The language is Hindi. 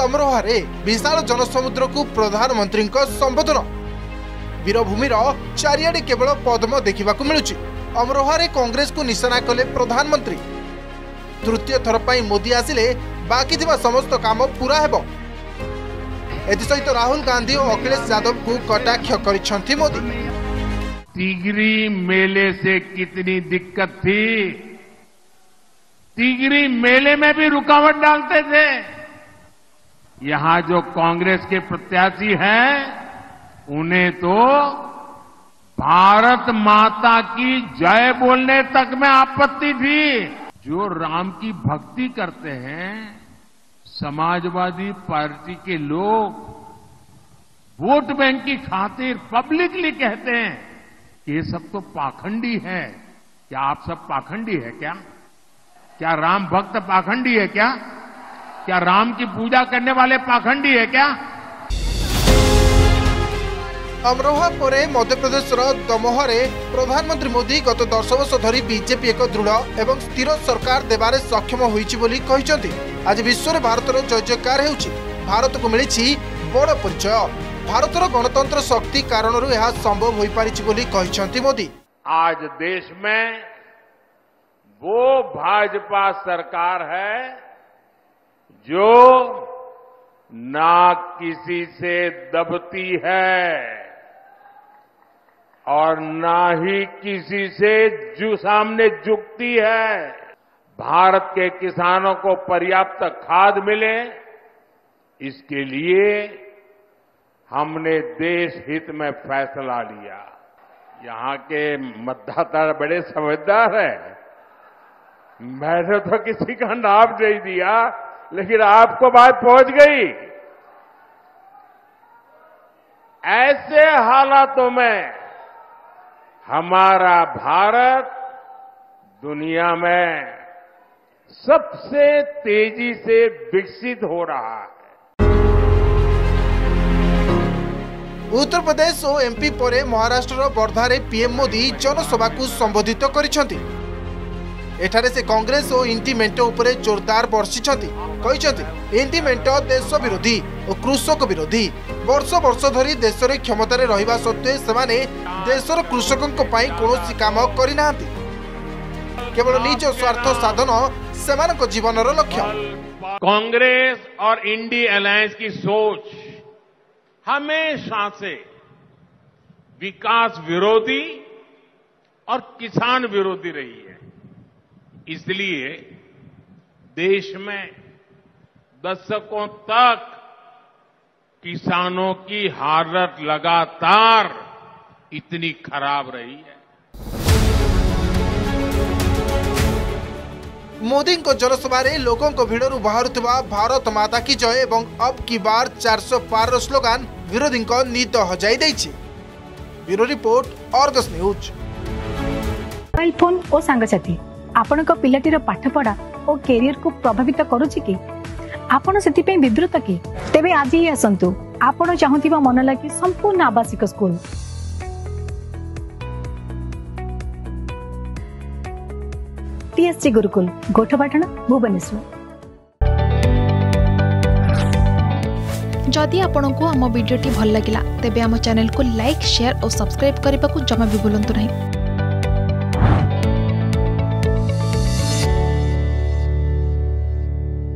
अमरोहा विशाल जनसमुद्र को प्रधानमंत्री संबोधन। वीरभूमि चारिआडे केवल पद्म देखा मिलुछि। अमरोहा कांग्रेस को निशाना कले प्रधानमंत्री। तृतीय थर पर मोदी आसिले बाकी थिबा समस्त काम पूरा हेबो। एसहित राहुल गांधी और अखिलेश यादव को कटाक्ष करिसेंथि मोदी। तिगरी मेले से कितनी दिक्कत थी, तिगरी मेले में भी रुकावट डालते थे। यहां जो कांग्रेस के प्रत्याशी हैं उन्हें तो भारत माता की जय बोलने तक में आपत्ति थी। जो राम की भक्ति करते हैं समाजवादी पार्टी के लोग वोट बैंक की खातिर पब्लिकली कहते हैं कि ये सब तो पाखंडी है। क्या आप सब पाखंडी है क्या? क्या राम भक्त पाखंडी है क्या? क्या राम की पूजा करने वाले पाखंडी है क्या? अमरोहा पर मध्य प्रदेश दमोहरे प्रधानमंत्री मोदी गत 10 वर्ष धरी बीजेपी एक दृढ़ एवं स्थिर सरकार देवारे सक्षम होईछि बोली कहिसेंति। आज विश्व में भारतर जय जयकार हेउछि। भारत को मिली बड़ परिचय। भारतर गणतंत्र शक्ति कारण यह संभव हो पारिछि बोली कहिसेंति मोदी। आज देश में वो भाजपा सरकार है जो ना किसी से दबती है और ना ही किसी से सामने झुकती है। भारत के किसानों को पर्याप्त खाद मिले, इसके लिए हमने देश हित में फैसला लिया। यहां के मतदाता बड़े समझदार हैं। मैंने तो किसी का नाम नहीं दिया, लेकिन आपको बात पहुंच गई। ऐसे हालातों में हमारा भारत दुनिया में सबसे तेजी से विकसित हो रहा है। उत्तर प्रदेश और एमपी पर महाराष्ट्र वर्धारे पीएम मोदी जनसभा को संबोधित करिसेंति। एठारे से कांग्रेस और इंटी मेंट उपरे जोरदार बर्षिछंति। कहिसेंति इंटी मेंट देश विरोधी और कृषक विरोधी। वर्ष वर्ष धरी देश रे क्षमता रे रहिबा सत्वे सेमाने देशर कृषकों पई कोनोसी काम करि नाहंती। केवल निज स्वार्थ साधन सेमानक जीवनर लक्ष्य। कांग्रेस और इंडी अलायंस की सोच हमेशा से विकास विरोधी और किसान विरोधी रही है। इसलिए देश में दशकों तक किसानों की हालत लगातार इतनी खराब रही है। मोदी को जनसभा लोकों को भिड़रू बाहरुवा भारत माता की जय एवं अब की बार 400 पार स्लोगान विरोधी नीत हजाई देछि। Bureau report Argus news. Mobile phone और सांगसाथी आपण पिलाटीर पाठपढ़ा और कैरियर को प्रभावित करुछि कि आपण सेतिपे विब्रत कि तेबे आज ही आसंतु आपण चाहुतिबा मन लागी संपूर्ण आवासिक स्कूल टीएससी गुरुकुल गोठपाटण भुवनेश्वर। जदि आपंक आम भिडी भल लगा तेब आम चैनल को लाइक शेयर और सब्सक्राइब करने को जमा भी भूलु नहीं।